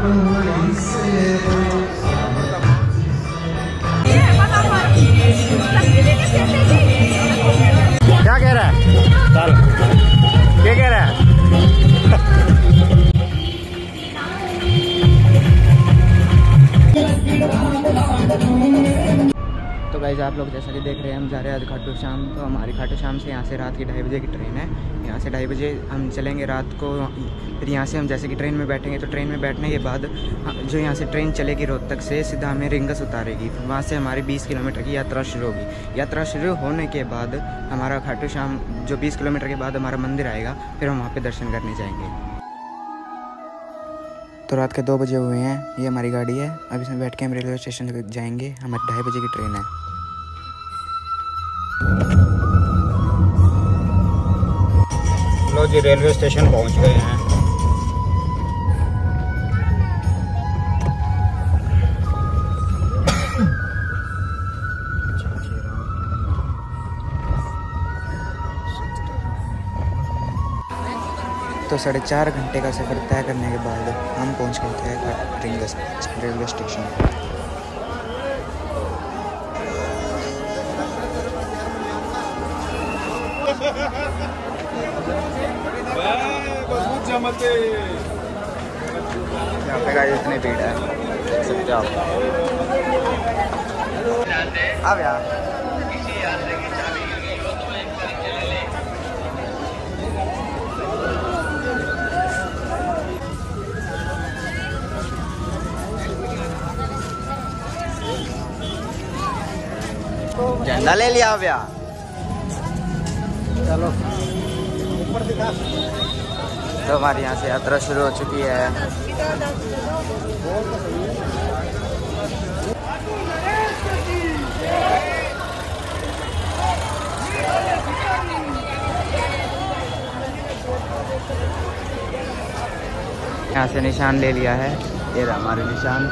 क्या कह रहा है? क्या कह रहा है? तो गाइस आप लोग जैसा कि देख रहे हैं हम जा रहे हैं आज खाटू श्याम। तो हमारी खाटू श्याम से यहाँ से रात की 2:30 बजे की ट्रेन है। यहाँ से 2:30 बजे हम चलेंगे रात को। फिर यहाँ से हम जैसे कि ट्रेन में बैठेंगे तो ट्रेन में बैठने के बाद जो यहाँ से ट्रेन चलेगी रोहतक से सीधा हमें रिंगस उतारेगी। वहाँ से हमारी 20 किलोमीटर की यात्रा शुरू होगी। यात्रा शुरू होने के बाद हमारा खाटू श्याम जो 20 किलोमीटर के बाद हमारा मंदिर आएगा, फिर हम वहाँ पर दर्शन करने जाएँगे। तो रात के 2 बजे हुए हैं। ये हमारी गाड़ी है। अब इसमें बैठ के हम रेलवे स्टेशन तक जाएंगे। हमारी 2:30 बजे की ट्रेन है। लो जी रेलवे स्टेशन पहुंच गए हैं। तो 4.5 घंटे का सफ़र तय करने के बाद हम पहुंच गए थे रिंगस रेलवे स्टेशन। यहाँ पे गाइस इतनी भीड़ है, देख सकते हो आप। अब यार झंडा ले लिया अब यार। चलो तो हमारी यहाँ से यात्रा शुरू हो चुकी है। यहाँ से निशान ले लिया है। ये रहा हमारे निशान।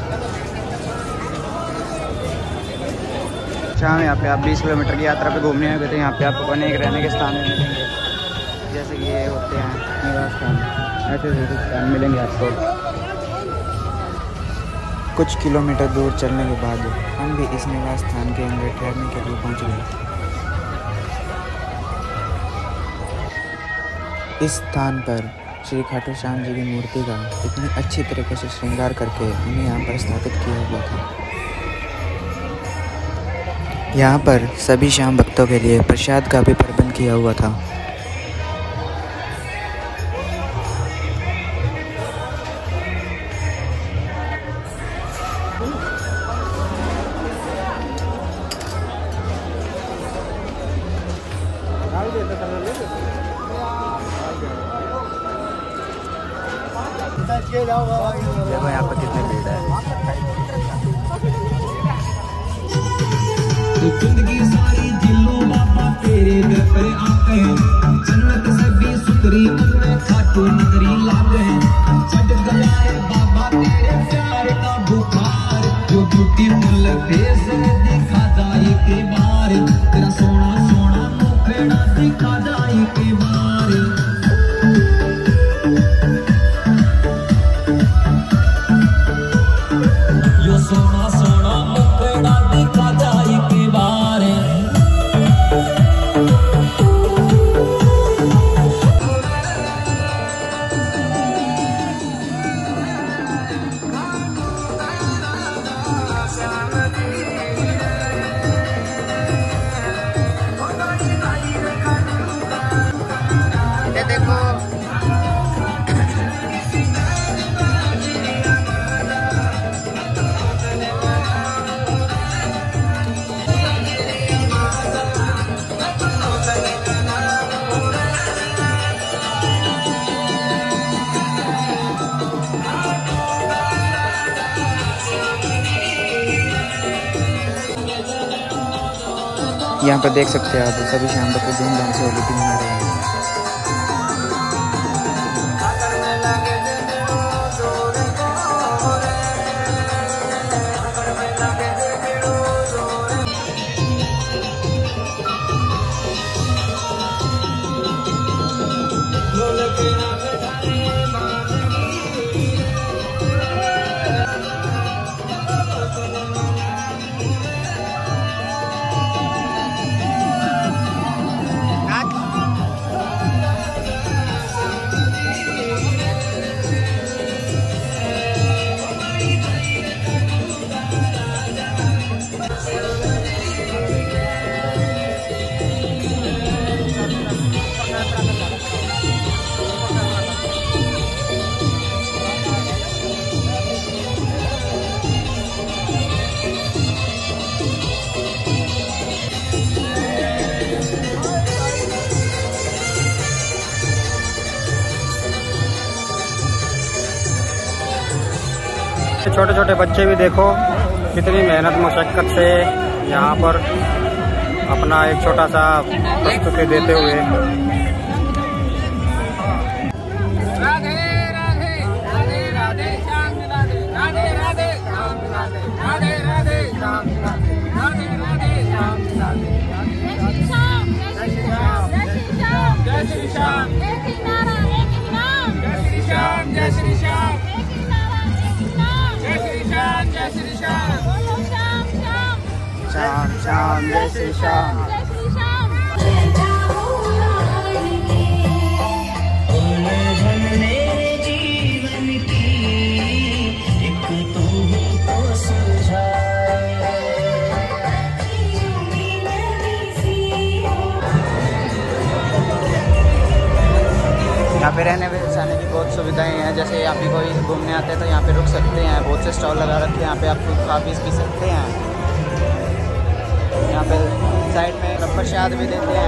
शाम यहाँ पे आप 20 किलोमीटर की यात्रा पे घूमने आए तो यहाँ पे आपको अनेक रहने के स्थान मिलेंगे। जैसे कि ये होते हैं निवास स्थान, ऐसे स्थान मिलेंगे आपको। कुछ किलोमीटर दूर चलने के बाद हम भी इस निवास स्थान के अंदर ठहरने के लिए पहुँच गए। इस स्थान पर श्री खाटू श्याम जी की मूर्ति का इतनी अच्छी तरीके से श्रृंगार करके उन्हें यहाँ पर स्थापित किया हुआ था। यहाँ पर सभी श्याम भक्तों के लिए प्रसाद का भी प्रबंध किया हुआ था। देखो यहाँ पर कितनी भीड़ है। जिंदगी सारी दिलों बाबा तेरे दर पे आके, जन्नत से भी सुतरी अपने खाटू नगरी लागे। छट गया बाबा तेरे प्यार का बुखार, जो ब्यूटीफुल फेस दिखा जाए के बार, तेरा सोना सोना मुखड़ा दिखा जाए के बार। यो सोना सोना मुखड़ा दिखा जाए के बार। यहाँ पर देख सकते हैं आप सभी श्याम भक्त धूमधाम से होली मना रहे हैं। छोटे छोटे बच्चे भी देखो कितनी मेहनत मशक्कत से यहाँ पर अपना एक छोटा सा प्रस्तुति देते हुए। राधे राधे राधे राधे श्याम राधे राधे राधे श्याम राधे राधे राधे श्याम राधे राधे श्याम राधे जय श्री श्याम जय श्री श्याम जय श्री श्याम जय श्री श्याम जय श्री श्याम जय श्री श्याम श्याम श्याम जय श्री श्याम। यहाँ पे रहने सहने की बहुत सुविधाएं हैं, जैसे यहाँ पे कोई घूमने आते हैं तो यहाँ पे रुक सकते हैं। बहुत से स्टॉल लगा रखे हैं, यहाँ पे आप खा पी सकते हैं। यहाँ पे साइड में प्रसाद भी देते हैं।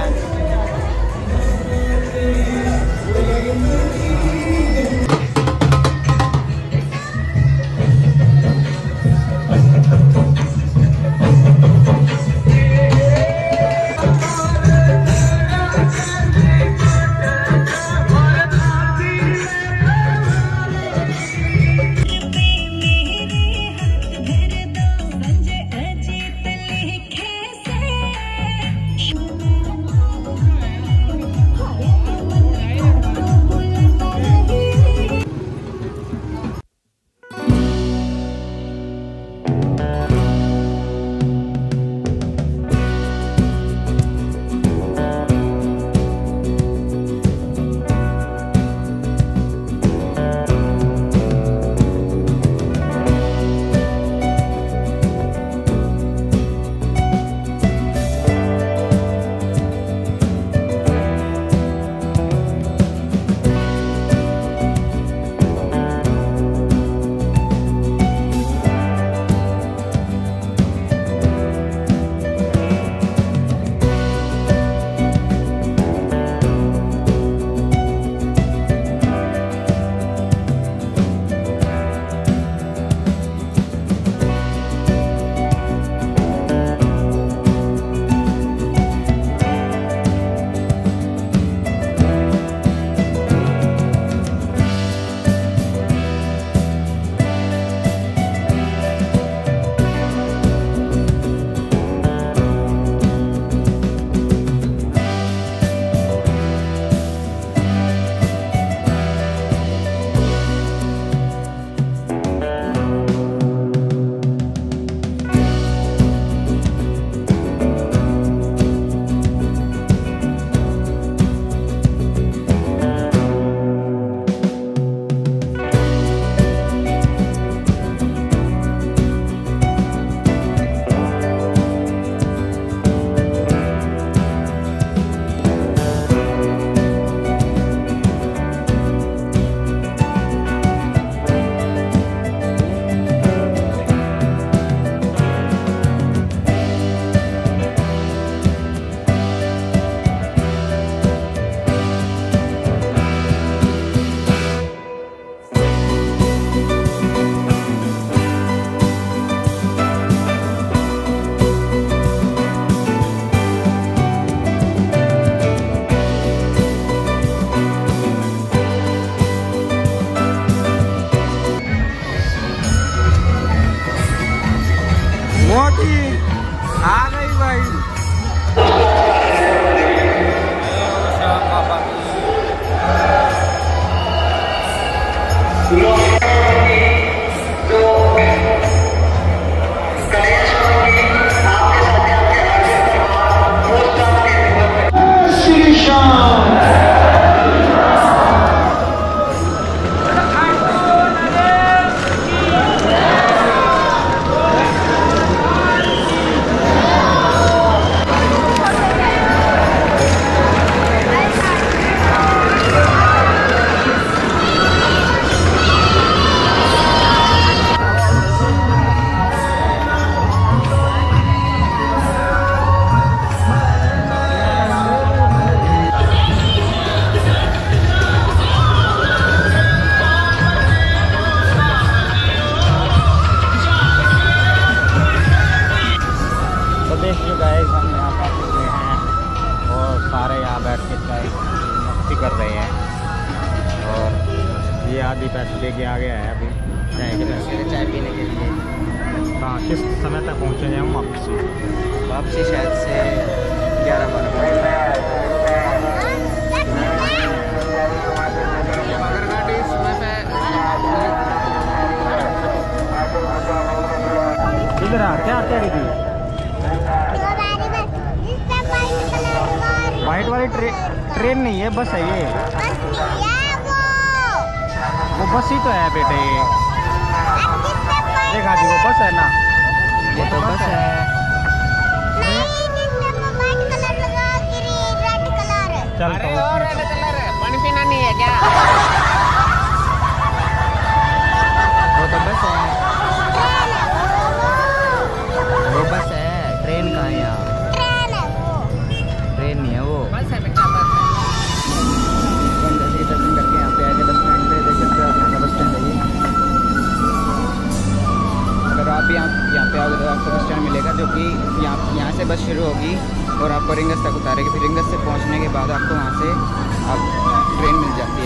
आधी पैसे दे के आ गया है अभी चाय के पैसे, चाय पीने के लिए। कहाँ किस समय तक पहुँचे हैं हम वापसी शायद से 11-12 बजे। इधर आ क्या रही थी? वाइट वाली ट्रेन नहीं है, बस है ये। वो बस ही तो है बेटे, देखा जी वो बस है ना, ये तो बस है। चल अरे और रेड कलर है, पानी पीना नहीं है क्या? वो तो बस है, वो बस है। ट्रेन कहाँ है यहाँ? ट्रेन नहीं है वो, बस है बेटा, बस है। दर्शन करके यहाँ पे आए थे बस स्टैंड पे। देख सकते हो यहाँ का बस स्टैंड है ये। अगर आप यहाँ पे आओगे तो आपको बस स्टैंड मिलेगा, जो कि यहाँ से बस शुरू होगी और आपको रिंगस तक उतारेगी। फिर रिंगस से पहुँचने के बाद आपको वहाँ से आप ट्रेन मिल जाती है।